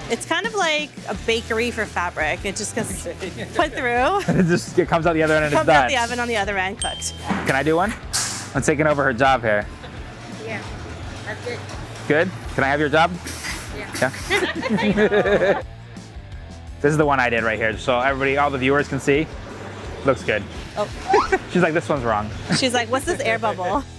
It's kind of like a bakery for fabric. It just gets put through. It comes out the other end and it's done. Comes out the oven on the other end, cooked. Can I do one? I'm taking over her job here. Yeah, that's good. Good? Can I have your job? Yeah. This is the one I did right here, so everybody, all the viewers can see. Looks good. Oh. She's like, this one's wrong. She's like, what's this air bubble?